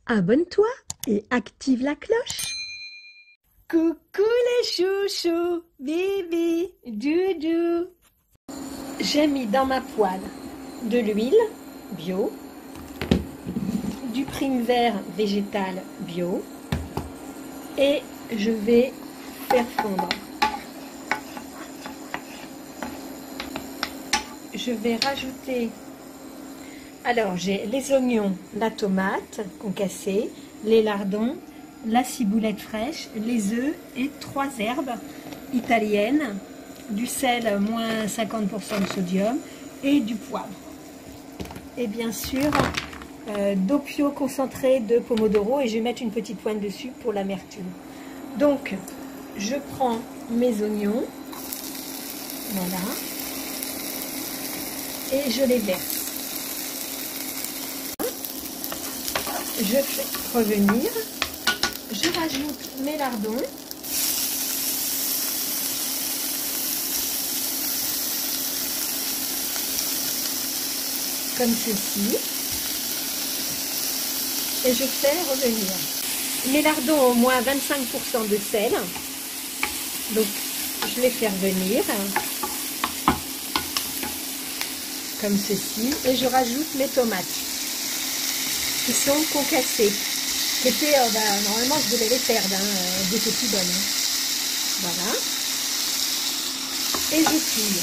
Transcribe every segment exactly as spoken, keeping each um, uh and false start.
Abonne-toi et active la cloche. Coucou les chouchous, bibi, doudou. J'ai mis dans ma poêle de l'huile bio, du prime vert végétal bio et je vais faire fondre. Je vais rajouter, alors j'ai les oignons, la tomate concassée, les lardons, la ciboulette fraîche, les œufs et trois herbes italiennes, du sel moins cinquante pour cent de sodium et du poivre. Et bien sûr, euh, d'oppio concentré de pomodoro et je vais mettre une petite pointe dessus pour l'amertume. Donc, je prends mes oignons, voilà, et je les verse. Je fais revenir. Je rajoute mes lardons. Comme ceci. Et je fais revenir. Mes lardons ont au moins vingt-cinq pour cent de sel. Donc je les fais revenir. Comme ceci. Et je rajoute mes tomates. Qui sont concassées. Qui étaient, euh, bah, normalement je devais les perdre, hein, euh, des petits bonnes. Hein. Voilà. Et je touille.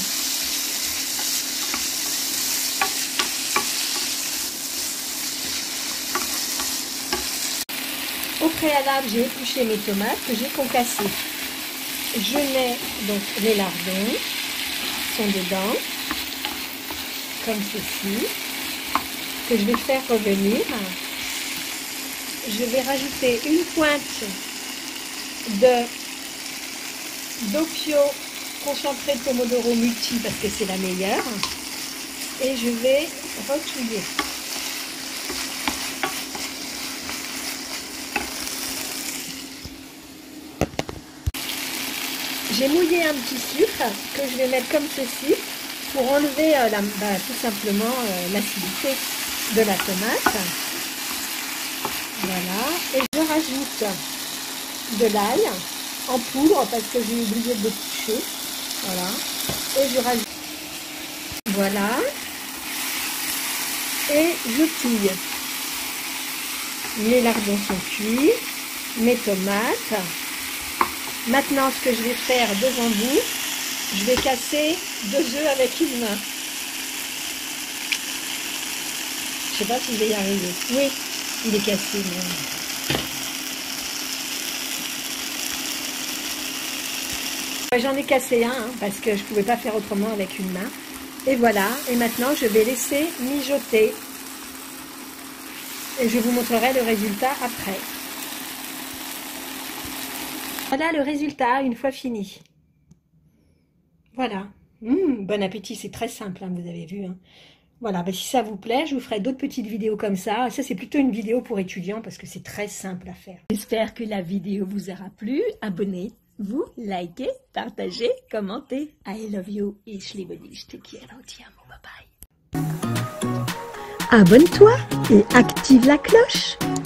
Au préalable, j'ai épluché mes tomates que j'ai concassées. Je mets donc les lardons qui sont dedans, comme ceci, que je vais faire revenir. Je vais rajouter une pointe de d'oppio concentré de pomodoro multi parce que c'est la meilleure. Et je vais retouiller. J'ai mouillé un petit sucre que je vais mettre comme ceci pour enlever euh, la, bah, tout simplement euh, l'acidité de la tomate. Voilà, et je rajoute de l'ail en poudre parce que j'ai oublié de le toucher. Voilà, et je rajoute. Voilà, et je touille. Mes lardons sont cuits, mes tomates. Maintenant, ce que je vais faire devant vous, je vais casser deux œufs avec une main. Je ne sais pas si je vais y arriver. Oui. Il est cassé, mais... J'en ai cassé un, hein, parce que je ne pouvais pas faire autrement avec une main. Et voilà, et maintenant je vais laisser mijoter. Et je vous montrerai le résultat après. Voilà le résultat une fois fini. Voilà. Mmh, bon appétit, c'est très simple, hein, vous avez vu. Hein. Voilà, ben si ça vous plaît, je vous ferai d'autres petites vidéos comme ça. Ça, c'est plutôt une vidéo pour étudiants parce que c'est très simple à faire. J'espère que la vidéo vous aura plu. Abonnez-vous, likez, partagez, commentez. I love you et je liebe dich. Te quiero, ti amo, bye bye. Abonne-toi et active la cloche.